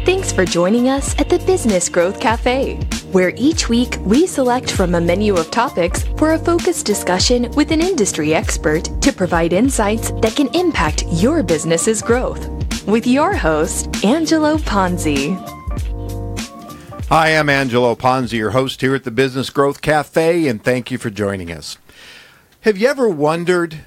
Thanks for joining us at the Business Growth Cafe, where each week we select from a menu of topics for a focused discussion with an industry expert to provide insights that can impact your business's growth. With your host, Angelo Ponzi. Hi, I'm Angelo Ponzi, your host here at the Business Growth Cafe, and thank you for joining us. Have you ever wondered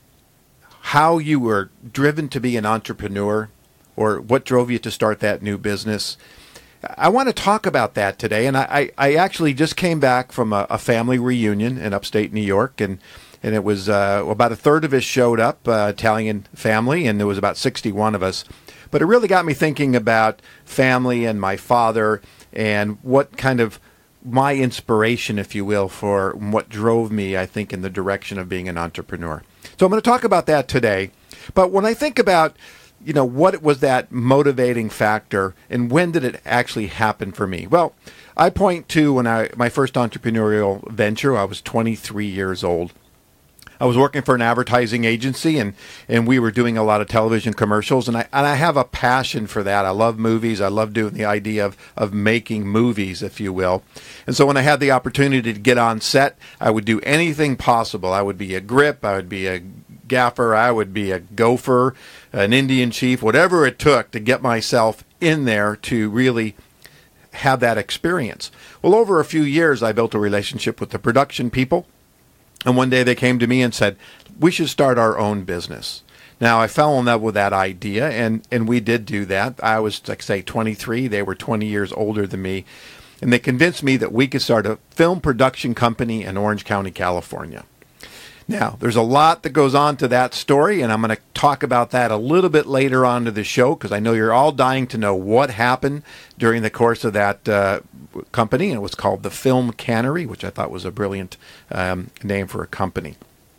how you were driven to be an entrepreneur, or what drove you to start that new business? I want to talk about that today, and I actually just came back from a family reunion in upstate New York, and it was about a third of us showed up, Italian family, and there was about 61 of us. But it really got me thinking about family and my father and what kind of my inspiration, if you will, for what drove me, I think, in the direction of being an entrepreneur. So I'm going to talk about that today. But when I think about, what was that motivating factor and when did it actually happen for me? Well, I point to my first entrepreneurial venture. I was 23 years old. I was working for an advertising agency, and we were doing a lot of television commercials, and I have a passion for that. I love movies. I love doing the idea of making movies, if you will. And so when I had the opportunity to get on set, I would do anything possible. I would be a grip, I would be a gaffer, I would be a gopher, an Indian chief, whatever it took to get myself in there to really have that experience. Well, over a few years, I built a relationship with the production people. And one day they came to me and said, we should start our own business. Now, I fell in love with that idea, and we did do that. I was, 23. They were 20 years older than me. And they convinced me that we could start a film production company in Orange County, California. Now, there's a lot that goes on to that story, and I'm going to talk about that a little bit later on to the show, because I know you're all dying to know what happened during the course of that company. And it was called the Film Cannery, which I thought was a brilliant name for a company.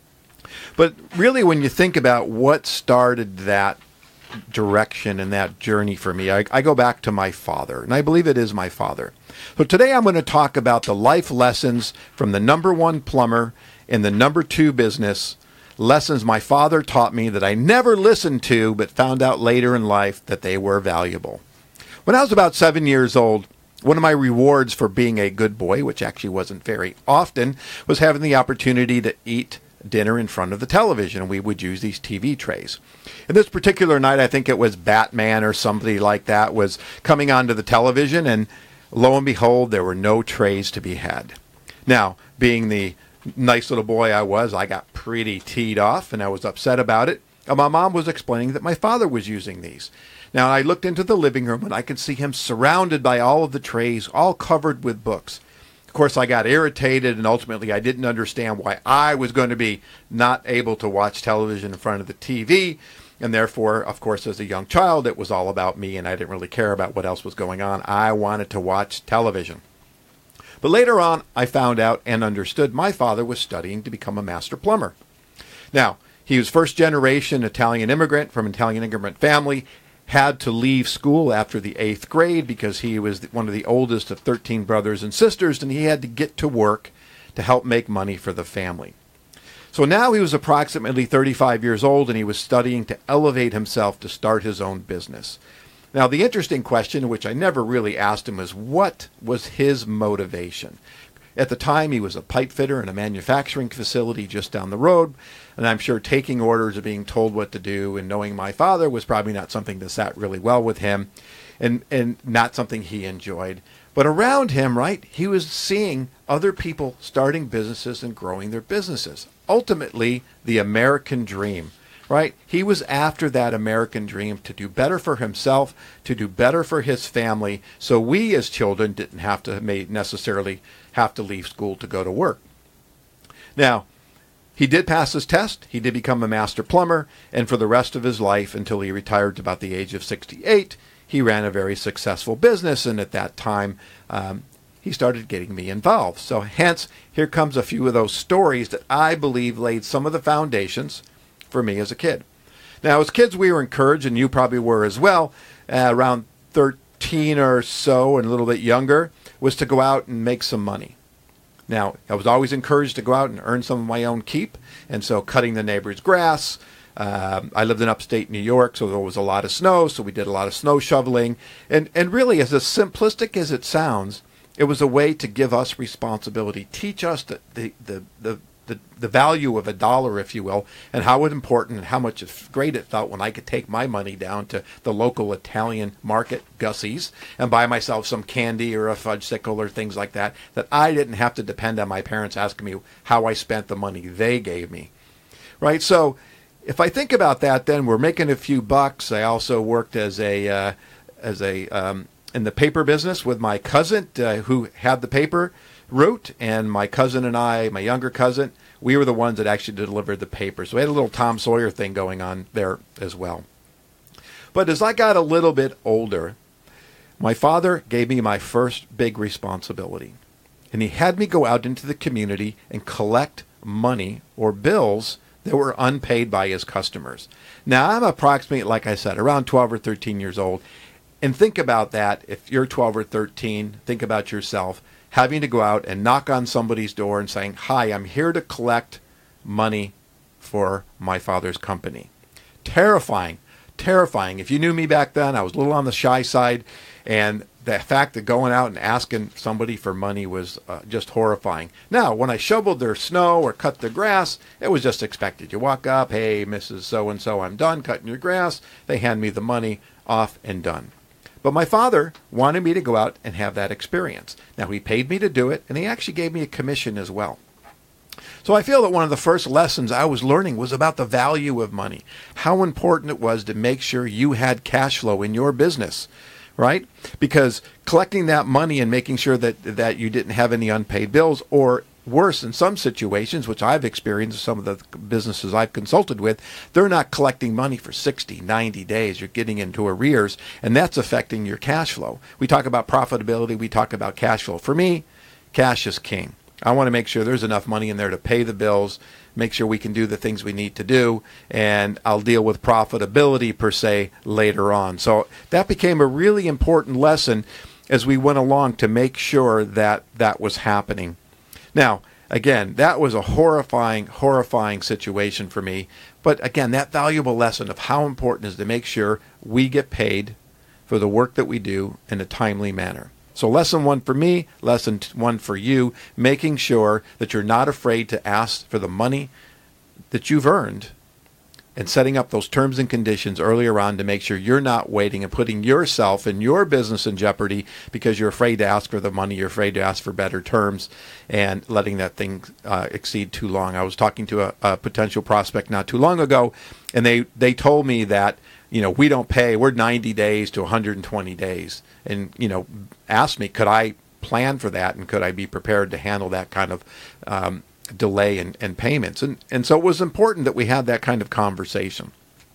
But really, when you think about what started that direction and that journey for me, I go back to my father, and I believe it is my father. So today I'm going to talk about the life lessons from the number one plumber in the number two business, lessons my father taught me that I never listened to but found out later in life that they were valuable. When I was about 7 years old, one of my rewards for being a good boy, which actually wasn't very often, was having the opportunity to eat dinner in front of the television, and we would use these TV trays. And this particular night, I think it was Batman or somebody like that was coming onto the television, and lo and behold, there were no trays to be had. Now, being the nice little boy I was, I got pretty teed off, and I was upset about it. And my mom was explaining that my father was using these. Now, I looked into the living room, and I could see him surrounded by all of the trays, all covered with books. Of course, I got irritated, and ultimately I didn't understand why I was going to be not able to watch television in front of the TV. And therefore, of course, as a young child, it was all about me, and I didn't really care about what else was going on. I wanted to watch television. But later on, I found out and understood my father was studying to become a master plumber. Now, he was first generation Italian immigrant from an Italian immigrant family, had to leave school after the 8th grade because he was one of the oldest of 13 brothers and sisters, and he had to get to work to help make money for the family. So now he was approximately 35 years old, and he was studying to elevate himself to start his own business. Now, the interesting question, which I never really asked him, was what was his motivation? At the time, he was a pipe fitter in a manufacturing facility just down the road, and I'm sure taking orders or being told what to do and knowing my father was probably not something that sat really well with him and not something he enjoyed. But around him, right, he was seeing other people starting businesses and growing their businesses. Ultimately, the American dream. Right? He was after that American dream to do better for himself, to do better for his family, so we as children didn't have to necessarily have to leave school to go to work. Now, he did pass his test. He did become a master plumber, and for the rest of his life, until he retired to about the age of 68, he ran a very successful business, and at that time, he started getting me involved. So hence, here comes a few of those stories that I believe laid some of the foundations for me as a kid. Now, as kids, we were encouraged, and you probably were as well, around 13 or so and a little bit younger, was to go out and make some money. Now, I was always encouraged to go out and earn some of my own keep, and so cutting the neighbor's grass, I lived in upstate New York, so there was a lot of snow, so we did a lot of snow shoveling. And really, as simplistic as it sounds, it was a way to give us responsibility, teach us the value of a dollar, if you will, and how important and how much great it felt when I could take my money down to the local Italian market, Gussie's, and buy myself some candy or a fudgesicle or things like that I didn't have to depend on my parents asking me how I spent the money they gave me. Right? So if I think about that, then we're making a few bucks. I also worked as a in the paper business with my cousin who had the paper route, and my cousin and I, my younger cousin, we were the ones that actually delivered the paper. So we had a little Tom Sawyer thing going on there as well. But as I got a little bit older, my father gave me my first big responsibility. And he had me go out into the community and collect money or bills that were unpaid by his customers. Now, I'm approximately, like I said, around 12 or 13 years old. And think about that. If you're 12 or 13, think about yourself having to go out and knock on somebody's door and saying, "Hi, I'm here to collect money for my father's company." Terrifying. Terrifying. If you knew me back then, I was a little on the shy side, and the fact that going out and asking somebody for money was just horrifying. Now, when I shoveled their snow or cut their grass, it was just expected. You walk up, "Hey, Mrs. So-and-so, I'm done cutting your grass." They hand me the money, off and done. But my father wanted me to go out and have that experience. Now, he paid me to do it, and he actually gave me a commission as well. So I feel that one of the first lessons I was learning was about the value of money, how important it was to make sure you had cash flow in your business, right? Because collecting that money and making sure that you didn't have any unpaid bills, or worse, in some situations, which I've experienced, some of the businesses I've consulted with, they're not collecting money for 60, 90 days. You're getting into arrears, and that's affecting your cash flow. We talk about profitability. We talk about cash flow. For me, cash is king. I want to make sure there's enough money in there to pay the bills, make sure we can do the things we need to do, and I'll deal with profitability per se later on. So that became a really important lesson as we went along to make sure that that was happening. Now, again, that was a horrifying, horrifying situation for me. But again, that valuable lesson of how important it is to make sure we get paid for the work that we do in a timely manner. So lesson one for me, lesson one for you, making sure that you're not afraid to ask for the money that you've earned, and setting up those terms and conditions earlier on to make sure you're not waiting and putting yourself and your business in jeopardy because you're afraid to ask for the money, you're afraid to ask for better terms, and letting that thing exceed too long. I was talking to a potential prospect not too long ago, and they told me that, we don't pay, we're 90 days to 120 days. And, asked me, could I plan for that, and could I be prepared to handle that kind of delay in payments. And so it was important that we had that kind of conversation.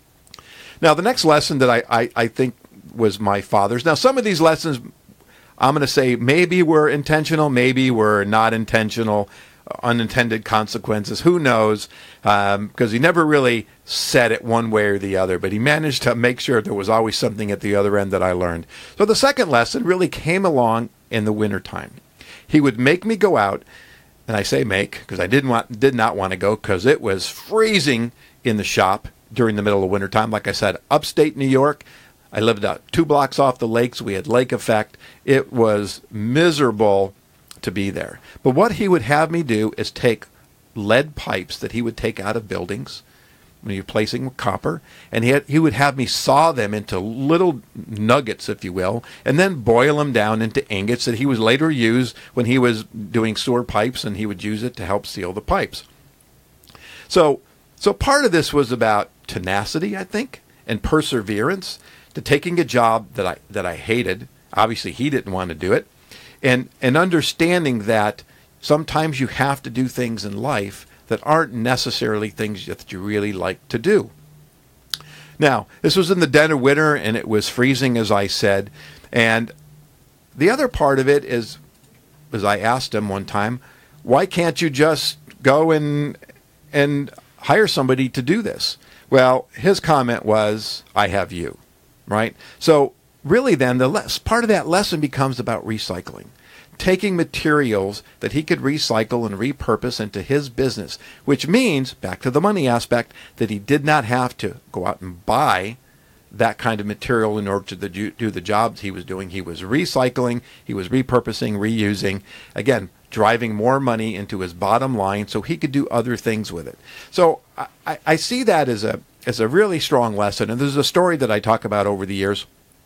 Now, the next lesson that I think was my father's. Now, some of these lessons, I'm going to say maybe were intentional, maybe were not intentional, unintended consequences. Who knows? Because he never really said it one way or the other, but he managed to make sure there was always something at the other end that I learned. So the second lesson really came along in the wintertime. He would make me go out. And I say make because I did not want to go because it was freezing in the shop during the middle of wintertime. Like I said, upstate New York. I lived 2 blocks off the lake, so we had lake effect. It was miserable to be there. But what he would have me do is take lead pipes that he would take out of buildings when you're placing with copper, and he would have me saw them into little nuggets, if you will, and then boil them down into ingots that he would later use when he was doing sewer pipes, and he would use it to help seal the pipes. So part of this was about tenacity, I think, and perseverance, to taking a job that I hated. Obviously, he didn't want to do it, and understanding that sometimes you have to do things in life that aren't necessarily things that you really like to do. Now, this was in the dead of winter, and it was freezing, as I said. And the other part of it is, as I asked him one time, why can't you just go and hire somebody to do this? Well, his comment was, I have you, right? So really then, part of that lesson becomes about recycling. taking materials that he could recycle and repurpose into his business, which means, back to the money aspect, that he did not have to go out and buy that kind of material in order to do the jobs he was doing. He was recycling, he was repurposing, reusing, again, driving more money into his bottom line so he could do other things with it. So I see that as a really strong lesson. And there's a story that I talk about over the years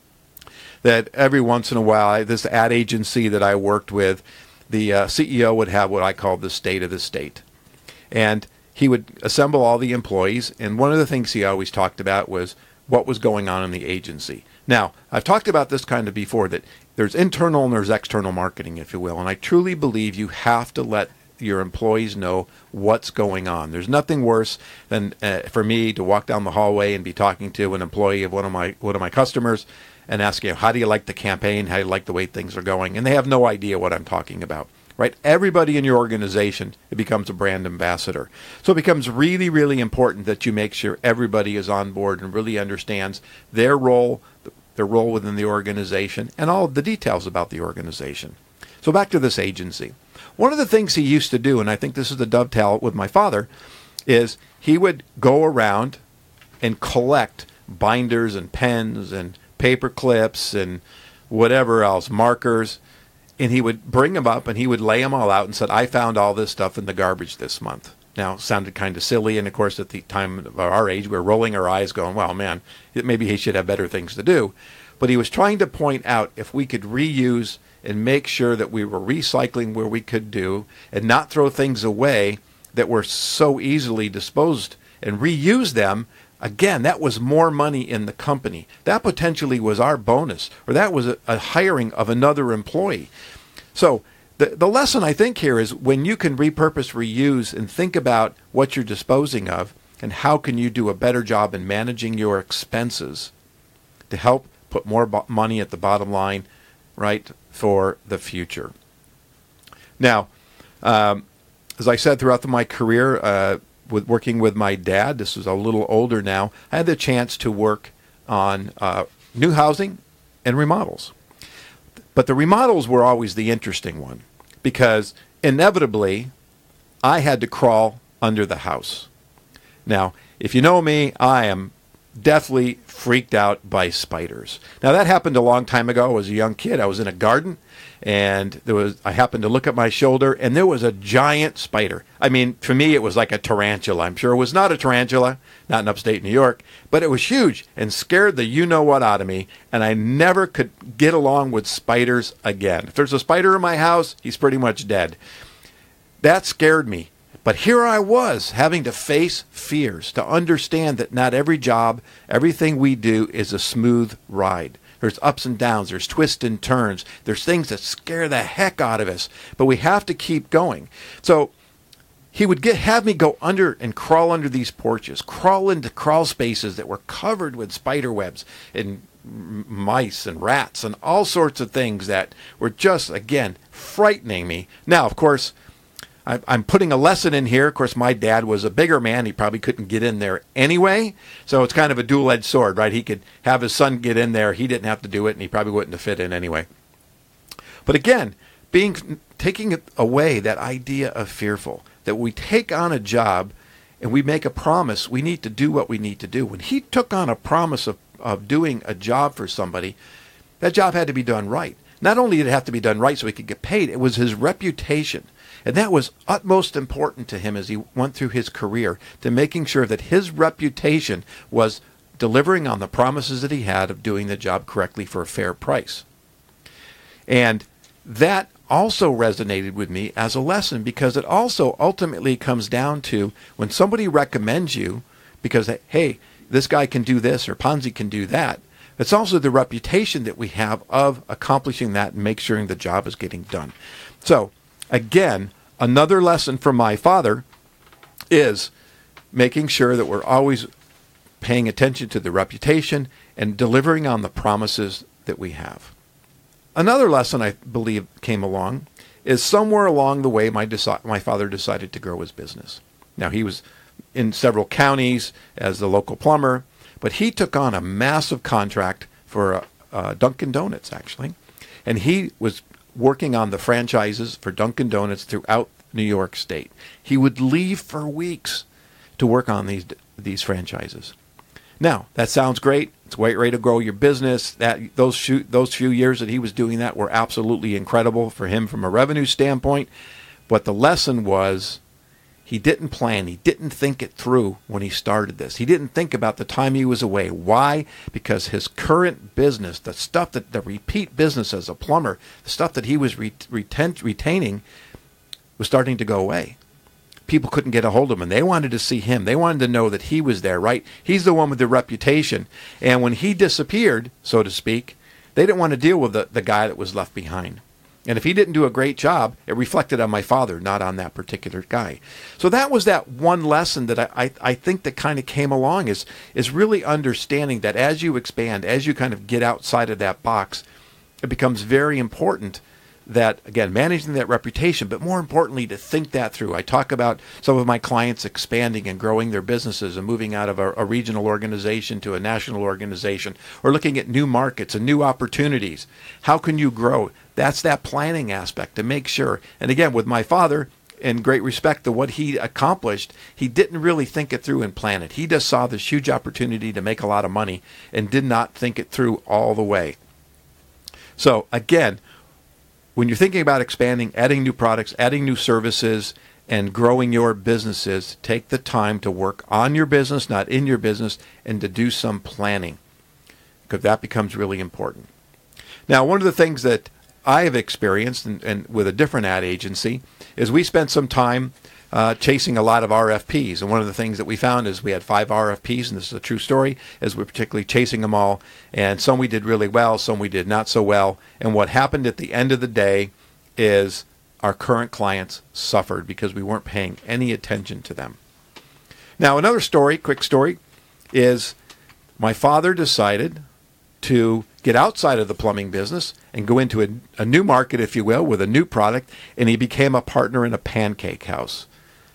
that every once in a while, this ad agency that I worked with, the CEO would have what I call the state of the state. And he would assemble all the employees. And one of the things he always talked about was what was going on in the agency. Now, I've talked about this kind of before, that there's internal and there's external marketing, if you will. And I truly believe you have to let your employees know what's going on. There's nothing worse than for me to walk down the hallway and be talking to an employee of one of my customers and asking him, how do you like the campaign? How do you like the way things are going? And they have no idea what I'm talking about. Right? Everybody in your organization, it becomes a brand ambassador. So it becomes really, really important that you make sure everybody is on board and really understands their role within the organization and all of the details about the organization. So back to this agency. One of the things he used to do, and I think this is the dovetail with my father, is he would go around and collect binders and pens and paper clips and whatever else, markers, and he would bring them up and he would lay them all out and said, I found all this stuff in the garbage this month. Now, it sounded kind of silly, and of course at the time of our age, we were rolling our eyes going, well, man, maybe he should have better things to do. But he was trying to point out if we could reuse and make sure that we were recycling where we could do and not throw things away that were so easily disposed and reuse them. Again, that was more money in the company. That potentially was our bonus, or that was a hiring of another employee. So the lesson I think here is when you can repurpose, reuse, and think about what you're disposing of and how can you do a better job in managing your expenses to help put more money at the bottom line, right, for the future. Now, as I said throughout my career, with working with my dad, this is a little older now, I had the chance to work on new housing and remodels. But the remodels were always the interesting one because inevitably I had to crawl under the house. Now, if you know me, I am deathly freaked out by spiders. Now, that happened a long time ago. I was a young kid. I was in a garden, and I happened to look at my shoulder, and there was a giant spider. I mean, for me, it was like a tarantula. I'm sure it was not a tarantula, not in upstate New York, but it was huge and scared the you-know-what out of me, and I never could get along with spiders again. If there's a spider in my house, he's pretty much dead. That scared me. But here I was having to face fears, to understand that not every job, everything we do is a smooth ride. There's ups and downs, there's twists and turns, there's things that scare the heck out of us, but we have to keep going. So he would have me go under and crawl under these porches, crawl into crawl spaces that were covered with spider webs and mice and rats and all sorts of things that were just, again, frightening me. Now, of course, I'm putting a lesson in here. Of course, my dad was a bigger man. He probably couldn't get in there anyway. So it's kind of a dual-edged sword, right? He could have his son get in there. He didn't have to do it, and he probably wouldn't have fit in anyway. But again, taking away that idea of fearful, that we take on a job and we make a promise, we need to do what we need to do. When he took on a promise of doing a job for somebody, that job had to be done right. Not only did it have to be done right so he could get paid, it was his reputation. And that was utmost important to him as he went through his career, to making sure that his reputation was delivering on the promises that he had of doing the job correctly for a fair price. And that also resonated with me as a lesson because it also ultimately comes down to when somebody recommends you because, hey, this guy can do this or Ponzi can do that, it's also the reputation that we have of accomplishing that and make sure the job is getting done. So, again, another lesson from my father is making sure that we're always paying attention to the reputation and delivering on the promises that we have. Another lesson I believe came along is somewhere along the way my father decided to grow his business. Now, he was in several counties as the local plumber, but he took on a massive contract for Dunkin' Donuts, actually, and he was working on the franchises for Dunkin' Donuts throughout New York State. He would leave for weeks to work on these franchises. Now, that sounds great. It's a great way to grow your business. Those few years that he was doing that were absolutely incredible for him from a revenue standpoint. But the lesson was he didn't plan. He didn't think it through when he started this. He didn't think about the time he was away. Why? Because his current business, the repeat business as a plumber, the stuff that he was retaining was starting to go away. People couldn't get a hold of him, and they wanted to see him. They wanted to know that he was there, right? He's the one with the reputation. And when he disappeared, so to speak, they didn't want to deal with the guy that was left behind. And if he didn't do a great job, it reflected on my father, not on that particular guy. So that was that one lesson that I think that kind of came along is really understanding that as you expand, as you kind of get outside of that box, it becomes very important that, again, managing that reputation, but more importantly, to think that through. I talk about some of my clients expanding and growing their businesses and moving out of a regional organization to a national organization, or looking at new markets and new opportunities. How can you grow? That's that planning aspect to make sure. And again, with my father, in great respect to what he accomplished, he didn't really think it through and plan it. He just saw this huge opportunity to make a lot of money and did not think it through all the way. So again, when you're thinking about expanding, adding new products, adding new services, and growing your businesses, take the time to work on your business, not in your business, and to do some planning, because that becomes really important. Now, one of the things that I have experienced and with a different ad agency is we spent some time chasing a lot of RFPs. And one of the things that we found is we had 5 RFPs, and this is a true story, is we're particularly chasing them all. And some we did really well, some we did not so well. And what happened at the end of the day is our current clients suffered because we weren't paying any attention to them. Now, another story, quick story, is my father decided to get outside of the plumbing business and go into a new market, if you will, with a new product, and he became a partner in a pancake house.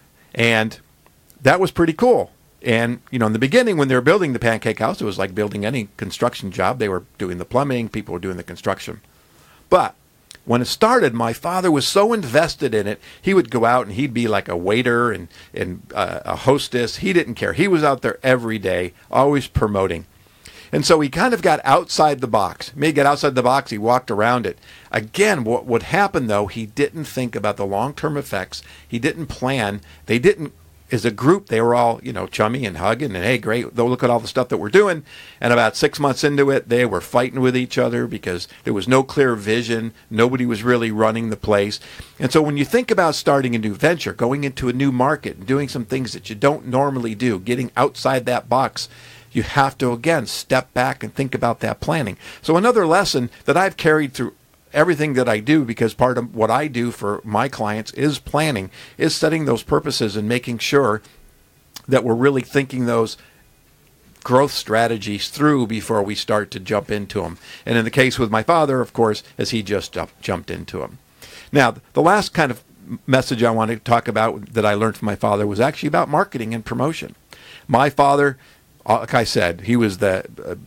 And that was pretty cool. And, in the beginning, when they were building the pancake house, it was like building any construction job. They were doing the plumbing, people were doing the construction. But when it started, my father was so invested in it, he would go out and he'd be like a waiter and a hostess. He didn't care. He was out there every day, always promoting. And so he kind of got outside the box. He got outside the box, he walked around it. Again, what would happen, though, he didn't think about the long-term effects. He didn't plan. They didn't, as a group, they were all, chummy and hugging and, hey, great, they'll look at all the stuff that we're doing. And about 6 months into it, they were fighting with each other because there was no clear vision. Nobody was really running the place. And so when you think about starting a new venture, going into a new market and doing some things that you don't normally do, getting outside that box, you have to, again, step back and think about that planning. So another lesson that I've carried through everything that I do, because part of what I do for my clients is planning, is setting those purposes and making sure that we're really thinking those growth strategies through before we start to jump into them. And in the case with my father, of course, as he just jumped into them. Now, the last kind of message I want to talk about that I learned from my father was actually about marketing and promotion. My father, like I said, he was the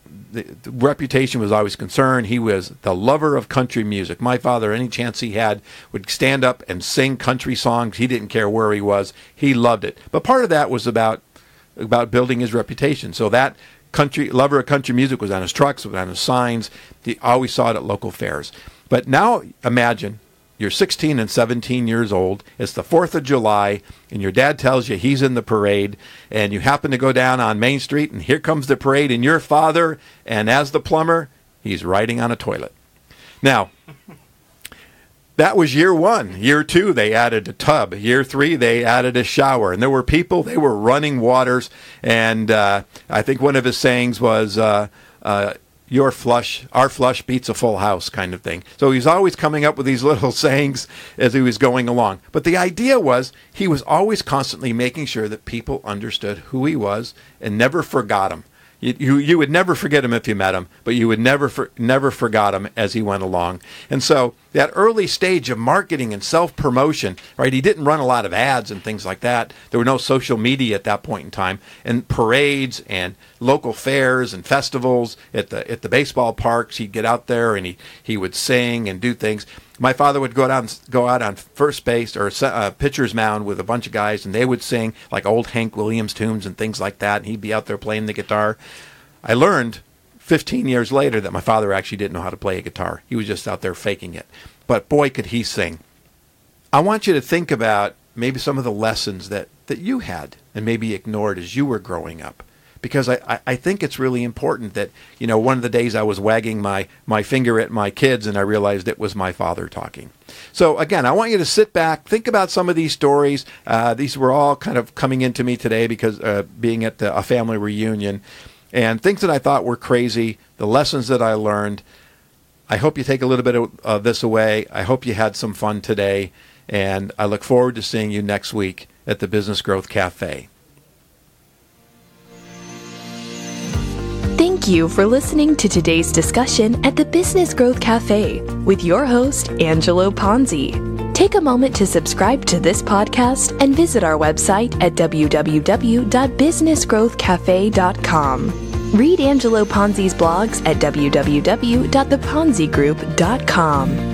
reputation was always concerned. He was the lover of country music. My father, any chance he had, would stand up and sing country songs. He didn't care where he was. He loved it. But part of that was about building his reputation. So that lover of country music was on his trucks, was on his signs. He always saw it at local fairs. But now imagine you're 16 and 17 years old. It's the 4th of July, and your dad tells you he's in the parade, and you happen to go down on Main Street, and here comes the parade, and your father, and as the plumber, he's riding on a toilet. Now, that was year 1. Year 2, they added a tub. Year 3, they added a shower. And there were people, they were running waters, and I think one of his sayings was, our flush beats a full house kind of thing. So he's always coming up with these little sayings as he was going along. But the idea was he was always constantly making sure that people understood who he was and never forgot him. You would never forget him if you met him, but you would never forgot him as he went along. And so that early stage of marketing and self-promotion, right? He didn't run a lot of ads and things like that. There were no social media at that point in time, and parades and local fairs and festivals at the baseball parks. He'd get out there and he would sing and do things. My father would go out on first base or pitcher's mound with a bunch of guys, and they would sing like old Hank Williams tunes and things like that, and he'd be out there playing the guitar. I learned 15 years later that my father actually didn't know how to play a guitar. He was just out there faking it. But boy, could he sing. I want you to think about maybe some of the lessons that you had and maybe ignored as you were growing up. Because I think it's really important that, one of the days I was wagging my finger at my kids and I realized it was my father talking. So again, I want you to sit back, think about some of these stories. These were all kind of coming into me today because being at a family reunion, and things that I thought were crazy, the lessons that I learned. I hope you take a little bit of this away. I hope you had some fun today, and I look forward to seeing you next week at the Business Growth Cafe. Thank you for listening to today's discussion at the Business Growth Cafe with your host, Angelo Ponzi. Take a moment to subscribe to this podcast and visit our website at www.businessgrowthcafe.com. Read Angelo Ponzi's blogs at www.theponzigroup.com.